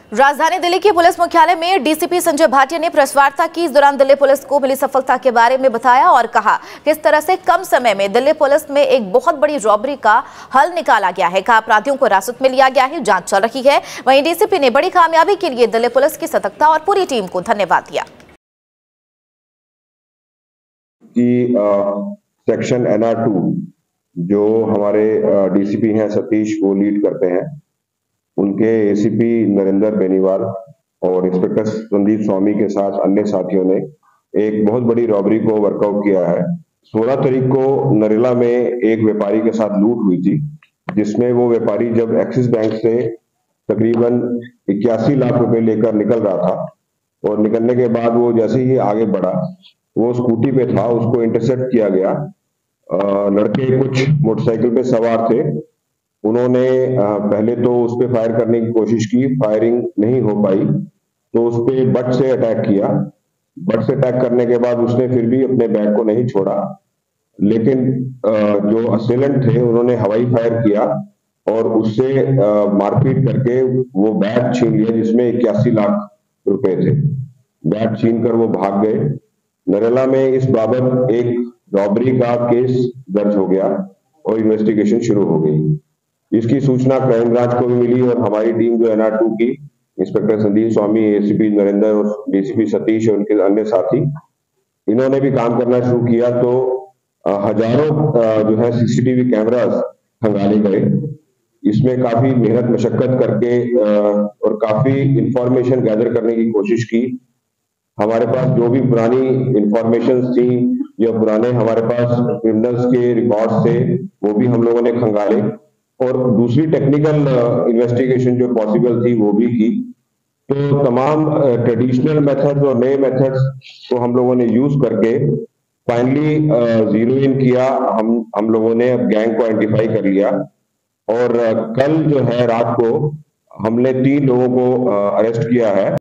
राजधानी दिल्ली के पुलिस मुख्यालय में डीसीपी संजय भाटिया ने प्रेस वार्ता की। इस दौरान दिल्ली पुलिस को मिली सफलता के बारे में बताया और कहा किस तरह से कम समय में दिल्ली पुलिस में एक बहुत बड़ी रॉबरी का हल निकाला गया है। कहा अपराधियों को हिरासत में लिया गया है, जांच चल रही है। वहीं डीसीपी ने बड़ी कामयाबी के लिए दिल्ली पुलिस की सतर्कता और पूरी टीम को धन्यवाद दिया। सेक्शन NR2 जो हमारे डीसीपी हैं सतीश वो लीड करते हैं, उनके एसीपी नरेंद्र बेनीवाल और इंस्पेक्टर संदीप स्वामी के साथ अन्य साथियों ने एक बहुत बड़ी रॉबरी को वर्कआउट किया है। 16 तारीख को नरेला में एक व्यापारी के साथ लूट हुई थी, जिसमें वो व्यापारी जब एक्सिस बैंक से तकरीबन 81 लाख रुपए लेकर निकल रहा था और निकलने के बाद वो जैसे ही आगे बढ़ा, वो स्कूटी पे था, उसको इंटरसेप्ट किया गया। लड़के कुछ मोटरसाइकिल पे सवार थे, उन्होंने पहले तो उस पे फायर करने की कोशिश की, फायरिंग नहीं हो पाई तो उस पे बट से अटैक किया। बट से अटैक करने के बाद उसने फिर भी अपने बैग को नहीं छोड़ा, लेकिन जो असेलेंट थे उन्होंने हवाई फायर किया और उससे मारपीट करके वो बैग छीन लिया जिसमें 81 लाख रुपए थे। बैग छीन कर वो भाग गए। नरेला में इस बाबत एक रॉबरी का केस दर्ज हो गया और इन्वेस्टिगेशन शुरू हो गई। इसकी सूचना क्राइम ब्रांच को भी मिली और हमारी टीम जो NR2 की इंस्पेक्टर संदीप स्वामी, एसीपी नरेंद्र और डीसीपी सतीश और उनके अन्य साथी, इन्होंने भी काम करना शुरू किया तो हजारों जो है सीसीटीवी कैमरास खंगाले गए। इसमें काफी मेहनत मशक्कत करके और काफी इंफॉर्मेशन गैदर करने की कोशिश की। हमारे पास जो भी पुरानी इंफॉर्मेशन थी या पुराने हमारे पास क्रिमिनल्स के रिकॉर्ड्स थे वो भी हम लोगों ने खंगाले और दूसरी टेक्निकल इन्वेस्टिगेशन जो पॉसिबल थी वो भी की। तो तमाम ट्रेडिशनल मेथड्स और नए मेथड्स को हम लोगों ने यूज करके फाइनली जीरो इन किया। हम लोगों ने अब गैंग को आइडेंटिफाई कर लिया और कल जो है रात को हमने 3 लोगों को अरेस्ट किया है।